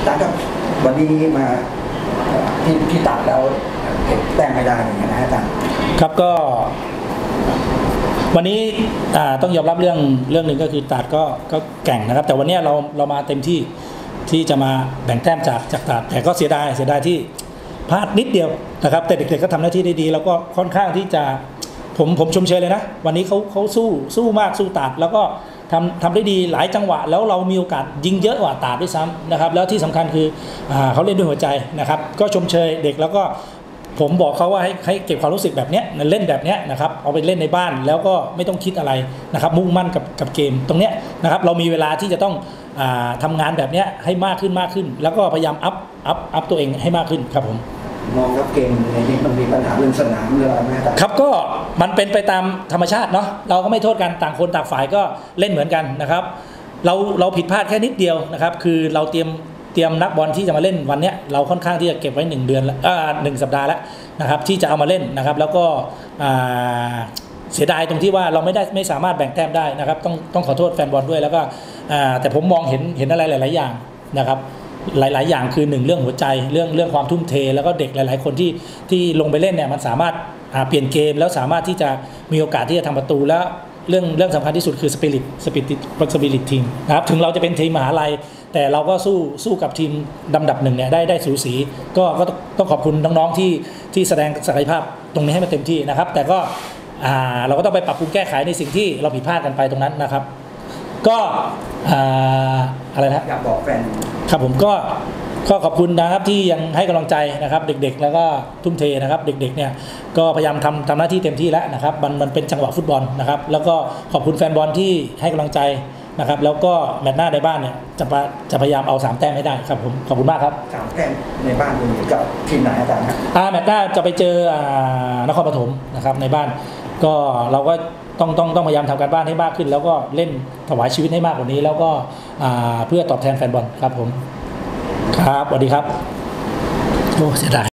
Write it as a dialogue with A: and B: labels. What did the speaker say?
A: จารย์ครับวันนี้มาที่ตัดแล้วเก็บแต้มไม่ได้อย่างเงี้ยนะอาจารย์
B: ครับก็วันนี้ต้องยอมรับเรื่องหนึ่งก็คือตัดก็แก่งนะครับแต่วันนี้เรามาเต็มที่จะมาแบ่งแต้มจากตัดแต่ก็เสียดายที่พลาดนิดเดียวนะครับแต่เด็กๆก็ทำหน้าที่ได้ดีแล้วก็ค่อนข้างที่จะผมชมเชยเลยนะวันนี้เขาสู้มากสู้ตัดแล้วก็ทำได้ดีหลายจังหวะแล้วเรามีโอกาสยิงเยอะกว่าตัดด้วยซ้ำนะครับแล้วที่สำคัญคือเขาเล่นด้วยหัวใจนะครับก็ชมเชยเด็กแล้วก็ผมบอกเขาว่าให้เก็บความรู้สึกแบบนี้เล่นแบบนี้นะครับเอาไปเล่นในบ้านแล้วก็ไม่ต้องคิดอะไรนะครับมุ่งมั่นกับเกมตรงเนี้ยนะครับเรามีเวลาที่จะต้องทำงานแบบนี้ให้มากขึ้นแล้วก็พยายามอัพตัวเองให้มากขึ้นครับผม
A: มองครับเกมในนี้มันมีปัญหาเรื่องสนามเรื่องอะไรไหม
B: ครับก็มันเป็นไปตามธรรมชาติเนาะเราก็ไม่โทษกันต่างคนต่างฝ่ายก็เล่นเหมือนกันนะครับเราผิดพลาดแค่นิดเดียวนะครับคือเราเตรียมนักบอลที่จะมาเล่นวันนี้เราค่อนข้างที่จะเก็บไว้1 เดือน1 สัปดาห์แล้วนะครับที่จะเอามาเล่นนะครับแล้วก็เสียดายตรงที่ว่าเราไม่สามารถแบ่งแต้มได้นะครับต้องขอโทษแฟนบอลด้วยแล้วก็แต่ผมมองเห็นอะไรหลายๆอย่างนะครับหลายๆอย่างคือ1เรื่องหัวใจเรื่องความทุ่มเทแล้วก็เด็กหลายๆคนที่ลงไปเล่นเนี่ยมันสามารถเปลี่ยนเกมแล้วสามารถที่จะมีโอกาสที่จะทำประตูแล้วเรื่องสำคัญที่สุดคือสปิริตทีมนะครับถึงเราจะเป็นทีมมหาลัยแต่เราก็สู้กับทีมลำดับ1เนี่ยได้สูสีก็ต้องขอบคุณน้องๆที่แสดงศักยภาพตรงนี้ให้มันเต็มที่นะครับแต่ก็เราก็ต้องไปปรับปรุงแก้ไขในสิ่งที่เราผิดพลาดกันไปตรงนั้นนะครับก็อะไรนะ
A: อยากบอกแฟน
B: ครับผมก็ขอบคุณนะครับที่ยังให้กำลังใจนะครับเด็กๆแล้วก็ทุ่มเทนะครับเด็กๆเนี่ยก็พยายามทำหน้าที่เต็มที่แล้วนะครับมันเป็นจังหวะฟุตบอลนะครับแล้วก็ขอบคุณแฟนบอลที่ให้กำลังใจนะครับแล้วก็แมตช์หน้าในบ้านเนี่ยจะพยายามเอา3 แต้มให้ได้ครับผมขอบคุณมากครับ
A: 3 แต้มในบ้านคุณกับทีมไหนอาจารย์ครับ
B: แมตช์หน้าจะไปเจอนครปฐมนะครับในบ้านก็เราก็ต้องพยายามทำการบ้านให้มากขึ้นแล้วก็เล่นถวายชีวิตให้มากกว่านี้แล้วก็เพื่อตอบแทนแฟนบอลครับผมครับสวัสดีครับโอ้เสียดาย